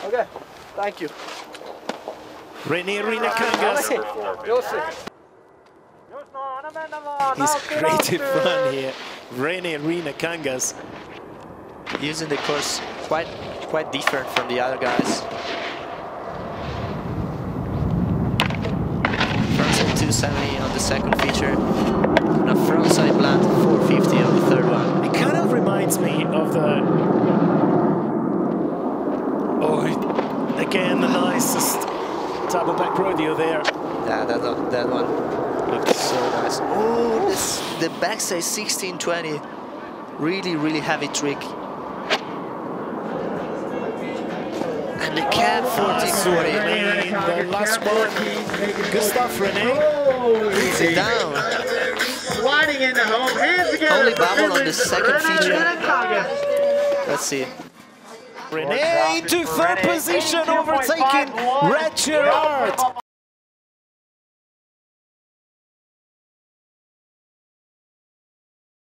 Okay, thank you. Rene Rinnekangas. He's great in front here. Rene Rinnekangas. Using the course quite different from the other guys. Frontside 270 on the second feature. And a frontside blunt 450 on the third one. It kind of reminds me of the... Oh, again, the nicest double back rodeo there. Yeah, that one looks so nice. Oh, the backside 1620. Really heavy trick. And the cab 1440. The last one. Good stuff, Rene. Puts it down. Sliding into home. Hands together. Only bubble on the second feature. Let's see. Rene into third position, overtaking Red Gerard.